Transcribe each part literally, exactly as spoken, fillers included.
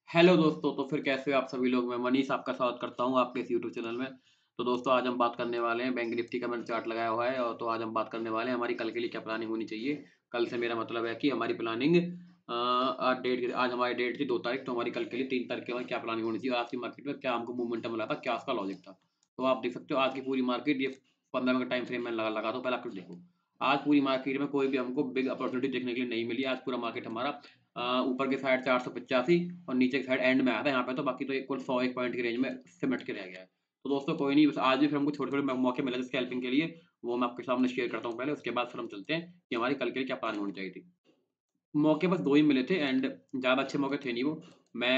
Hello दोस्तों, तो फिर कैसे हो आप सभी लोग? मैं मनीष आपका स्वागत करता हूँ आपके इस यूट्यूब चैनल में। तो दोस्तों आज हम बात करने वाले हैं बैंक निफ्टी का मैंने चार्ट लगाया हुआ है और तो आज हम बात करने वाले हैं हमारी कल के लिए क्या प्लानिंग होनी चाहिए। कल से मेरा मतलब है कि हमारी प्लानिंग अ, आज डेट आज हमारी डेट थी दो तारीख, तो हमारी कल के लिए तीन तारीख के बाद क्या प्लानिंग होनी चाहिए और आज की मार्केट में क्या हमको मूवमेंटम मिला था, क्या उसका लॉजिक था। तो आप देख सकते हो आज की पूरी मार्केट ये पंद्रह मिनट का टाइम फ्रेम में लगा लगा दो, पहले आप देखो। आज पूरी मार्केट में कोई भी हमको बिग अपॉर्चुनिटी देखने के लिए नहीं मिली। आज पूरा मार्केट हमारा अ, ऊपर की साइड चार सौ पचासी और नीचे की साइड एंड में आया था यहाँ पे, तो बाकी तो एक कुल सौ एक पॉइंट की रेंज में सिमट के रह गया है। तो दोस्तों कोई नहीं, बस आज भी फिर हमको छोटे-छोटे मौ मौके मिले थे स्कैल्पिंग के लिए, वो मैं आपके सामने शेयर करता हूँ पहले, उसके बाद फिर हम चलते हैं कि हमारी कल के लिए क्या प्लानिंग होनी चाहिए थी। मौके बस दो ही मिले थे एंड ज़्यादा अच्छे मौके थे नहीं वो। मैं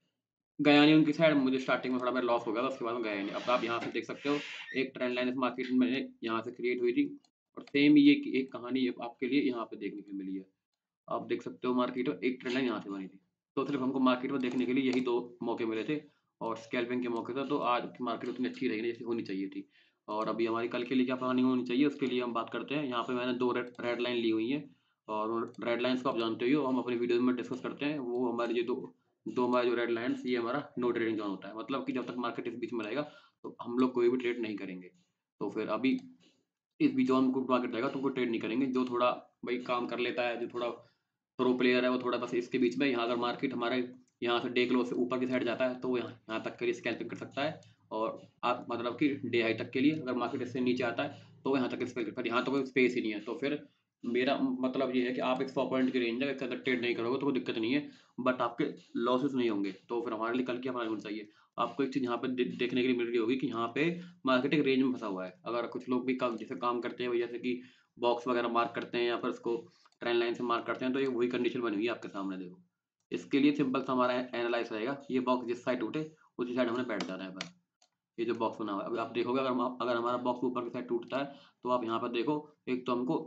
गया नहीं उनकी साइड, मुझे स्टार्टिंग में थोड़ा मेरा लॉस हो गया था, उसके बाद मैं गया ही नहीं। अब आप यहाँ से देख सकते हो एक ट्रेंड लाइन इस मार्केट में यहाँ से क्रिएट हुई थी और सेम ये की एक कहानी आपके लिए यहाँ पे देखने को मिली है। आप देख सकते हो मार्केट में एक ट्रेंड लाइन यहाँ से बनी थी। तो सिर्फ़ हमको मार्केट में देखने के लिए यही दो मौके मिले थे और स्कैल्पिंग के मौके थे, तो आज की मार्केट उतनी अच्छी रही नहीं जैसी होनी चाहिए थी। और अभी हमारी कल के लिए क्या प्लानिंग होनी चाहिए उसके लिए हम बात करते हैं। यहाँ पे मैंने दो रेड रेड लाइन ली हुई हैं और उन रेड लाइन्स को आप जानते ही हो, हम अपनी वीडियोज़ में डिस्कस करते हैं। वो हमारी ये दो दो हमारे जो रेड लाइन्स, ये हमारा नो ट्रेडिंग ज़ोन होता है। मतलब कि जब तक मार्केट इस बीच में रहेगा, तो हम लोग कोई भी ट्रेड नहीं करेंगे। तो फिर अभी इस बीच जो हमको मार्केट रहेगा तो वो ट्रेड नहीं करेंगे। जो थोड़ा भाई काम कर लेता है, जो थोड़ा प्रो प्लेयर है, वो थोड़ा बस इसके बीच में, यहाँ अगर मार्केट हमारे यहाँ से डे क्लोज़ से ऊपर की साइड जाता है, तो वो यहाँ यहाँ तक के लिए स्कैल्पिंग कर सकता है और आप मतलब कि डे हाई तक के लिए अगर मार्केट इससे नीचे आता है, तो वो यहाँ तक स्पेल पर यहाँ तो कोई स्पेस ही नहीं है। तो फिर मेरा मतलब ये है कि आप एक सौ पॉइंट की रेंज है, इससे अगर ट्रेड नहीं करोगे तो कोई दिक्कत नहीं है, बट आपके लॉसेस नहीं होंगे। तो फिर हमारे लिए कल क्या प्लान होना चाहिए? आपको एक चीज़ यहाँ पे दे देखने के लिए मिल रही होगी कि यहाँ पे मार्केट एक रेंज में फँसा हुआ है। अगर कुछ लोग भी काम जैसे काम करते हैं, जैसे कि बॉक्स वगैरह मार्क करते हैं या फिर उसको ट्रेंड लाइन से मार्क करते हैं, तो ये वही कंडीशन बनी हुई है आपके सामने देखो। इसके लिए सिंपल सा हमारा एनालाइज़ रहेगा, ये बॉक्स जिस साइड टूटे, उसी साइड हमने बैठ जाना है बस। ये जो बॉक्स बना हुआ है, अभी आप देखोगे अगर हम अगर हमारा बॉक्स ऊपर की साइड टूटता है, तो आप यहाँ पर देखो, एक तो हमको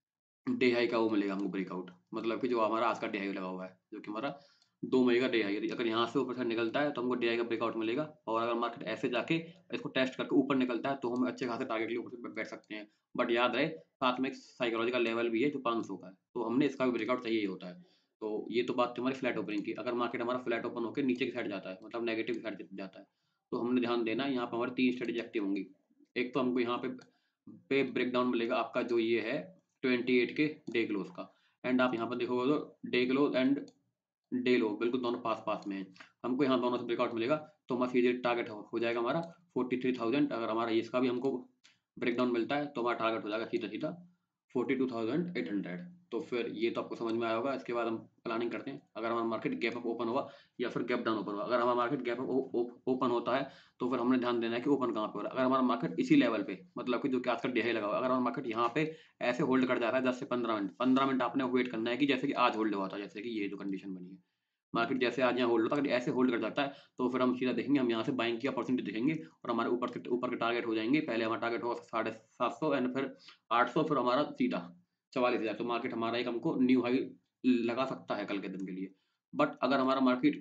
डे हाई का वो मिलेगा हमको ब्रेकआउट, मतलब कि जो हमारा आज का डे हाई लगा हुआ है, जो कि हमारा दो मई का डे हाई है। अगर यहाँ से ऊपर से निकलता है, तो हमको डे हाई का ब्रेकआउट मिलेगा और अगर मार्केट ऐसे जाके इसको टेस्ट करके ऊपर निकलता है, तो हम अच्छे खासे टारगेट के लिए ऊपर बैठ सकते हैं। बट याद रहे, साथ में एक साइकोलॉजिकल लेवल भी है जो पाँच सौ का है, तो हमने इसका भी ब्रेकआउट चाहिए ही होता है। तो ये तो बात थी हमारी फ्लैट ओपनिंग की। अगर मार्केट हमारा फ्लैट ओपन होके नीचे की साइड जाता है, मतलब नेगेटिव की साइड जाता है, तो हमने ध्यान देना है, यहाँ पे हमारी तीन स्ट्रेटेजी एक्टिव होंगी। एक तो हमको यहाँ पे पे ब्रेकडाउन मिलेगा आपका जो ये है अट्ठाईस के डे क्लोज़ का, एंड आप यहाँ पर देखोगे तो day close and day low बिल्कुल दोनों पास-पास में हैं। हमको यहाँ दोनों से ब्रेकआउट मिलेगा, तो हमारा सीधे टारगेट हो हो जाएगा हमारा तैंतालीस हज़ार। अगर हमारा इसका भी हमको ब्रेकडाउन मिलता है, तो हमारा टारगेट हो जाएगा सीधा-सीधा बयालीस हज़ार आठ सौ। तो फिर ये तो आपको समझ में आया होगा। इसके बाद हम प्लानिंग करते हैं। अगर हमारा मार्केट गैप अप ओपन हुआ या फिर गैप डाउन ओपन हुआ। अगर हमारा मार्केट गैप अप ओ ओ ओपन होता है, तो फिर हमने ध्यान देना है कि ओपन कहाँ पे हो रहा है। अगर हमारा मार्केट इसी लेवल पे, मतलब कि जो कि आज का डे हाई लगा हुआ है, अगर हमारा मार्केट यहाँ पे ऐसे होल्ड कर जाता है दस से पंद्रह मिनट, पंद्रह मिनट आपने वेट करना है कि जैसे कि आज होल्ड हुआ था, जैसे कि ये जो कंडीशन बनी है। मार्केट जैसे आज यहाँ होल्ड होता है, अगर ऐसे होल्ड कर जाता है, तो फिर हम सीधा देखेंगे, हम यहाँ से बाइंग की अपॉर्चुनिटी देखेंगे और हमारे ऊपर के ऊपर के टारगेट हो जाएँगे। पहले हमारा टारगेट होगा साढ़े सात सौ एंड फिर आठ सौ, फिर हमारा सीधा चवालीस हज़ार। तो मार्केट हमारा एक हमको न्यू हाई लगा सकता है कल के दिन के लिए। बट अगर हमारा मार्केट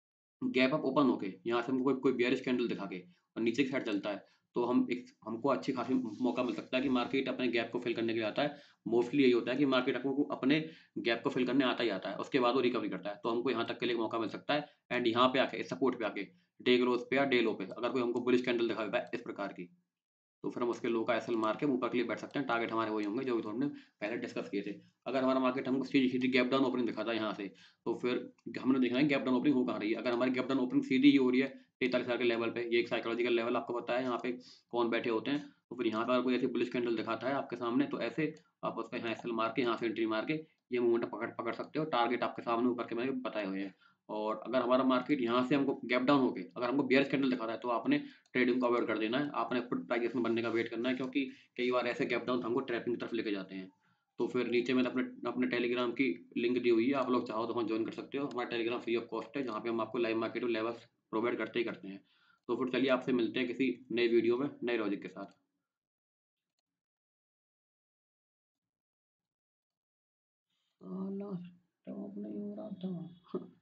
गैप अप ओपन होके यहाँ से हमको कोई कोई बेयरिश कैंडल दिखा के और नीचे की साइड चलता है, तो हम एक हमको अच्छी खासी मौका मिल सकता है कि मार्केट अपने गैप को फिल करने के लिए आता है। मोस्टली यही होता है कि मार्केट आपको अपने गैप को फिल करने आता ही आता है, उसके बाद वो रिकवरी करता है। तो हमको यहाँ तक के लिए मौका मिल सकता है एंड यहाँ पे आके इस सपोर्ट पे आके डे क्लोज़ पे या डे लो पे अगर कोई हमको बुलिश कैंडल दिखा देता है इस प्रकार की, तो फिर हम उसके लो का एसएल मार के ऊपर के लिए बैठ सकते हैं। टारगेट हमारे वही होंगे जो भी हमने पहले डिस्कस किए थे। अगर हमारा मार्केट हमको सीधी-सीधी गैप डाउन ओपनिंग दिखाता है यहाँ से, तो फिर हमने देखना है गैप डाउन ओपनिंग हो कहाँ रही है। अगर हमारी गैप डाउन ओपनिंग सीधी ही हो रही है तैंतालीस हज़ार के लेवल पे, ये एक साइकोलॉजिकल लेवल आपको पता है यहाँ पे कौन बैठे होते हैं। तो फिर यहाँ पे अगर कोई ऐसी बुलिश कैंडल दिखाता है आपके सामने, तो ऐसे आप उसका यहाँ एसएल मार के यहाँ से एंट्री मार के ये मोमेंटम पकड़ पकड़ सकते हो। टारगेट आपके सामने ऊपर के मैंने बताए हुए हैं। और अगर हमारा मार्केट यहाँ से हमको गैप डाउन होके अगर हमको बेयरिश कैंडल दिखा रहा है, तो आपने ट्रेडिंग को अवॉइड कर देना है। आपने पुट प्राइस में बनने का वेट करना है, क्योंकि कई बार ऐसे गैप डाउन हमको ट्रैपिंग की तरफ लेके जाते हैं। तो फिर नीचे मैंने अपने अपने टेलीग्राम की लिंक दी हुई है, आप लोग चाहो तो वहाँ जॉइन कर सकते हो। हमारा टेलीग्राम फ्री ऑफ कॉस्ट है, जहाँ पे हम आपको लाइव मार्केट और लेवल्स प्रोवाइड करते ही करते हैं। तो फिर चलिए आपसे मिलते हैं किसी नए वीडियो में, नए लॉजिक के साथ। साला स्टॉप नहीं हो रहा था।